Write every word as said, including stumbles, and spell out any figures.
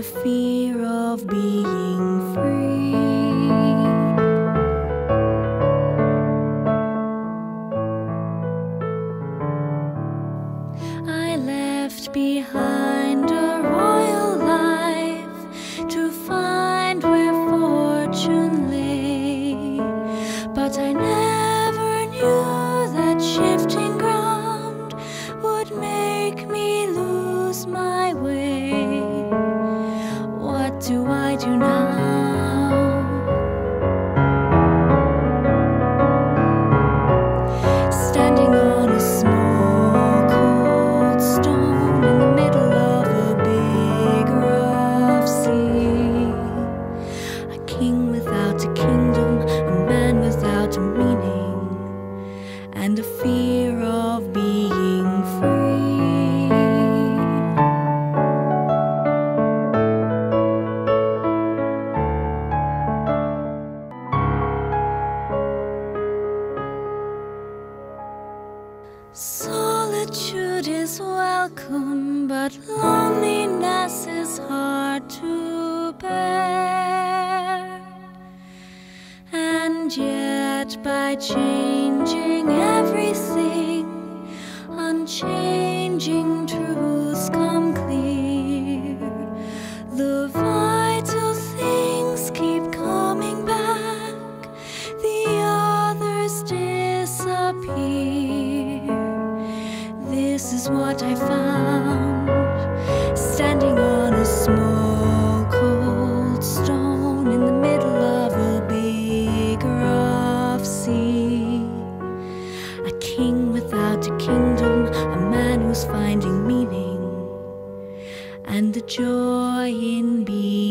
the fear of being free. I left behind a royal life to find where fortune lay, but I never knew that shifting ground would make me lose my way. What do I do now? Standing on a small cold stone in the middle of a big rough sea, a king without a kingdom, a man without a meaning, and a fear of being free. Solitude is welcome, but loneliness is hard to bear. And yet, by changing everything, unchanging truths come clear. The vital things keep coming back, the others disappear. This is what I found, standing on a small cold stone in the middle of a big rough sea. A king without a kingdom, a man who's finding meaning, and the joy in being